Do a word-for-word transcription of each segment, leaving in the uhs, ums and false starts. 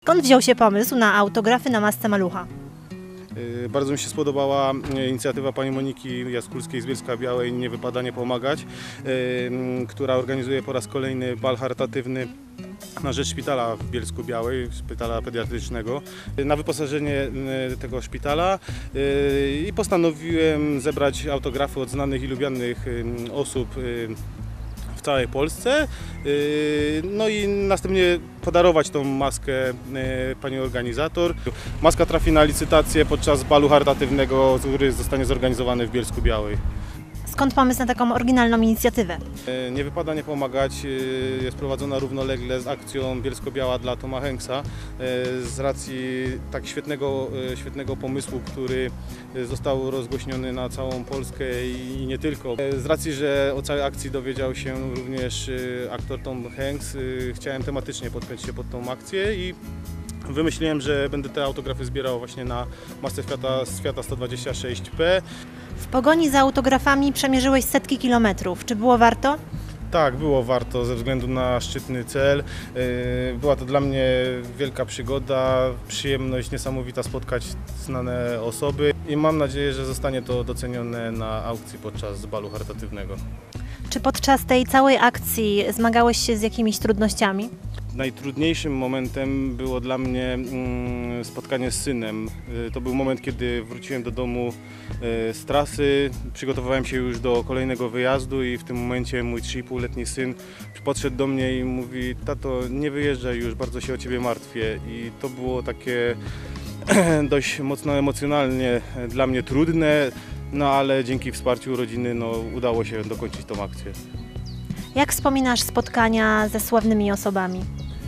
Skąd wziął się pomysł na autografy na masce Malucha? Bardzo mi się spodobała inicjatywa pani Moniki Jaskulskiej z Bielska-Białej "Nie wypada nie pomagać", która organizuje po raz kolejny bal charytatywny na rzecz szpitala w Bielsku-Białej, szpitala pediatrycznego, na wyposażenie tego szpitala i postanowiłem zebrać autografy od znanych i lubianych osób w całej Polsce, no i następnie podarować tą maskę pani organizator. Maska trafi na licytację podczas balu charytatywnego, który zostanie zorganizowany w Bielsku-Białej. Skąd pomysł na taką oryginalną inicjatywę? Nie wypada nie pomagać jest prowadzona równolegle z akcją Bielsko-Biała dla Toma Hanksa z racji tak świetnego, świetnego pomysłu, który został rozgłośniony na całą Polskę i nie tylko. Z racji, że o całej akcji dowiedział się również aktor Tom Hanks, chciałem tematycznie podpiąć się pod tą akcję i wymyśliłem, że będę te autografy zbierał właśnie na masce Fiata, z Fiata sto dwadzieścia sześć P. W pogoni za autografami przemierzyłeś setki kilometrów. Czy było warto? Tak, było warto ze względu na szczytny cel. Była to dla mnie wielka przygoda, przyjemność niesamowita spotkać znane osoby i mam nadzieję, że zostanie to docenione na aukcji podczas balu charytatywnego. Czy podczas tej całej akcji zmagałeś się z jakimiś trudnościami? Najtrudniejszym momentem było dla mnie spotkanie z synem. To był moment, kiedy wróciłem do domu z trasy, przygotowałem się już do kolejnego wyjazdu i w tym momencie mój trzynastoletni syn podszedł do mnie i mówi: tato, nie wyjeżdżaj już, bardzo się o ciebie martwię. I to było takie dość mocno emocjonalnie dla mnie trudne, no ale dzięki wsparciu rodziny no, udało się dokończyć tą akcję. Jak wspominasz spotkania ze sławnymi osobami?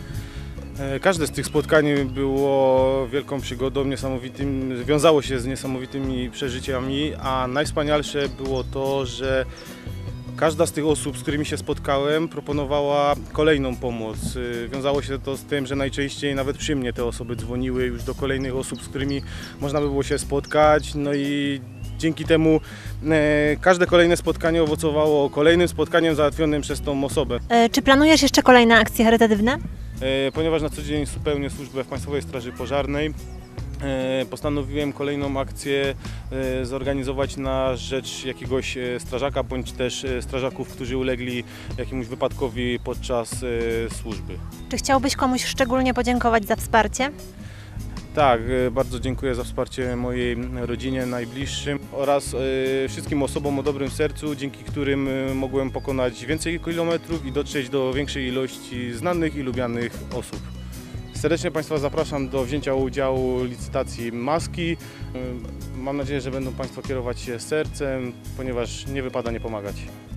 Każde z tych spotkań było wielką przygodą, niesamowitym, wiązało się z niesamowitymi przeżyciami, a najwspanialsze było to, że każda z tych osób, z którymi się spotkałem, proponowała kolejną pomoc. Wiązało się to z tym, że najczęściej nawet przy mnie te osoby dzwoniły już do kolejnych osób, z którymi można by było się spotkać, no i dzięki temu e, każde kolejne spotkanie owocowało kolejnym spotkaniem załatwionym przez tą osobę. E, czy planujesz jeszcze kolejne akcje charytatywne? E, ponieważ na co dzień pełnię służbę w Państwowej Straży Pożarnej, e, postanowiłem kolejną akcję e, zorganizować na rzecz jakiegoś e, strażaka bądź też e, strażaków, którzy ulegli jakiemuś wypadkowi podczas e, służby. Czy chciałbyś komuś szczególnie podziękować za wsparcie? Tak, bardzo dziękuję za wsparcie mojej rodzinie, najbliższym oraz wszystkim osobom o dobrym sercu, dzięki którym mogłem pokonać więcej kilometrów i dotrzeć do większej ilości znanych i lubianych osób. Serdecznie Państwa zapraszam do wzięcia udziału w licytacji maski. Mam nadzieję, że będą Państwo kierować się sercem, ponieważ nie wypada nie pomagać.